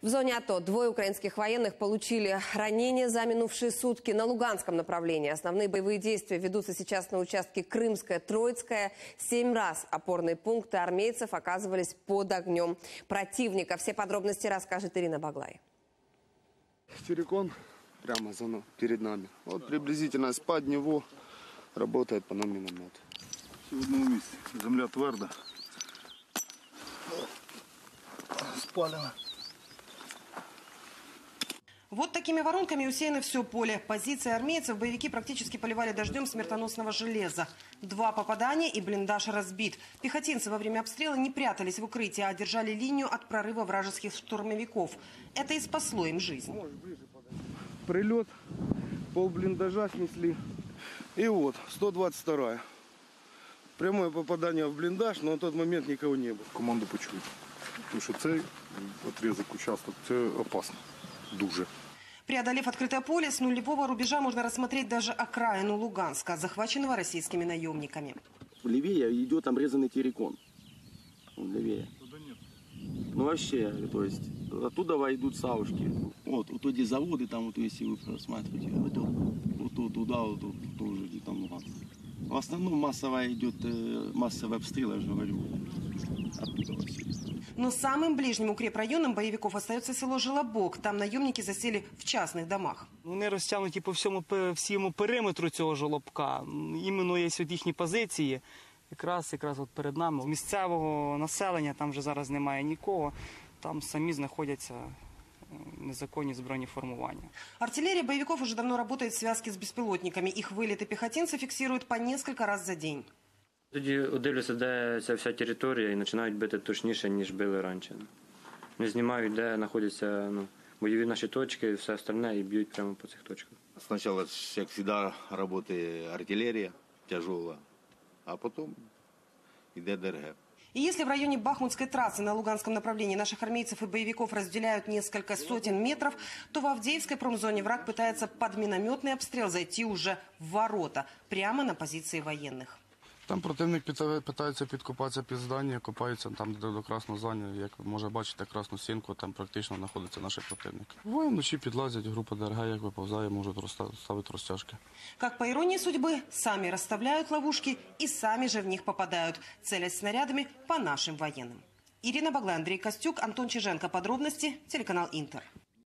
В зоне АТО двое украинских военных получили ранения за минувшие сутки на Луганском направлении. Основные боевые действия ведутся сейчас на участке Крымская, Троицкая. 7 раз опорные пункты армейцев оказывались под огнем противника. Все подробности расскажет Ирина Баглай. Террикон прямо перед нами. Вот приблизительно из-под него работает по нам миномет. Все в одном месте. Земля тверда. Спалено. Вот такими воронками усеяно все поле. Позиции армейцев боевики практически поливали дождем смертоносного железа. 2 попадания и блиндаж разбит. Пехотинцы во время обстрела не прятались в укрытии, а держали линию от прорыва вражеских штурмовиков. Это и спасло им жизнь. Прилет, пол блиндажа снесли. И вот, 122-я. Прямое попадание в блиндаж, но на тот момент никого не было. Команду почули. Тому що цей отрізок участок, це опасно. Дуже. Преодолев открытое поле, с нулевого рубежа можно рассмотреть даже окраину Луганска, захваченного российскими наемниками. Левее идет обрезанный террикон. Левее. Ну вообще, то есть, оттуда идут саушки. Вот эти заводы, там, вот, если вы просматриваете, вот туда, вот тоже где там Луганск. В основном массовый обстрел, я же говорю, оттуда вообще. Но самым ближним укрепрайоном боевиков остается село Желобок. Там наемники засели в частных домах. Вони розтягнуті по всьому периметру цього Жолобка. Іменно є їхні позиції. Якраз от перед нами. Місцевого населення там вже зараз немає нікого. Там самі знаходяться незаконні збройні формування. Артиллерия боевиков уже давно работает в связке с беспилотниками. Их вылеты пехотинцы фиксируют по несколько раз за день. Тоді дивлюся, де ця вся територія, і починають бити точніше, ніж били раніше. Не знімають, де знаходяться бойові наші точки і все остальне, і б'ють прямо по цих точках. Спочатку, як завжди, працює артилерія тяжела, а потім йде ДРГ. И если в районе Бахмутской трассы на Луганском направлении наших армейцев и боевиков разделяют несколько сотен метров, то в Авдеевской промзоне враг пытается под минометный обстрел зайти уже в ворота, прямо на позиции военных. Там противник питається підкопатися під здання, копається там до красного здання. Як ви може бачите, красну стінку, там практично знаходиться наш противник. Буває, вночі підлазять, група ДРГ, як виповзає, можуть ставити розтяжки. Как по иронии судьбы, сами расставляют ловушки и сами же в них попадают, целясь снарядами по нашим военным. Ирина Баглай, Андрей Костюк, Антон Чиженко. Подробности, телеканал Интер.